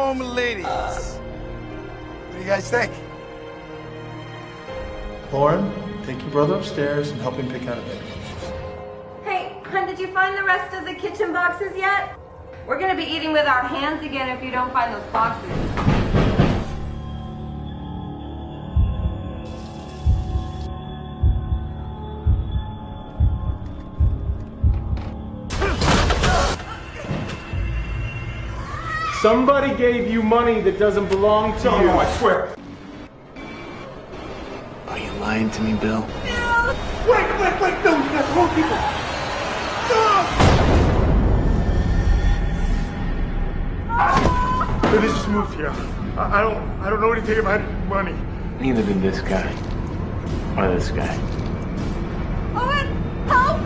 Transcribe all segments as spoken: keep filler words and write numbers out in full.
home, ladies. What do you guys think? Lauren, take your brother upstairs and help him pick out a bedroom. Hey, hon, did you find the rest of the kitchen boxes yet? We're gonna be eating with our hands again if you don't find those boxes. Somebody gave you money that doesn't belong to you. I swear. Are you lying to me, Bill? Wait, wait, wait, no, you got the wrong people. No! They just moved here. I, I don't, I don't know anything about money. Neither did this guy. Or this guy. Owen, help!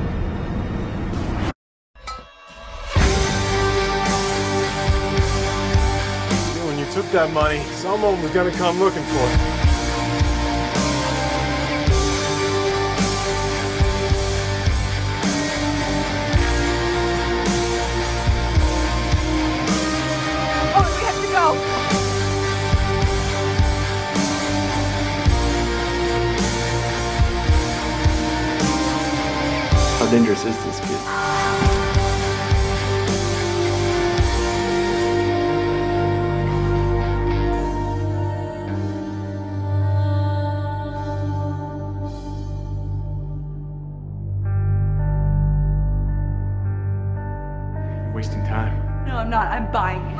When you took that money, someone was gonna come looking for it. Oh, we have to go. How dangerous is this kid? Wasting time. No, I'm not. I'm buying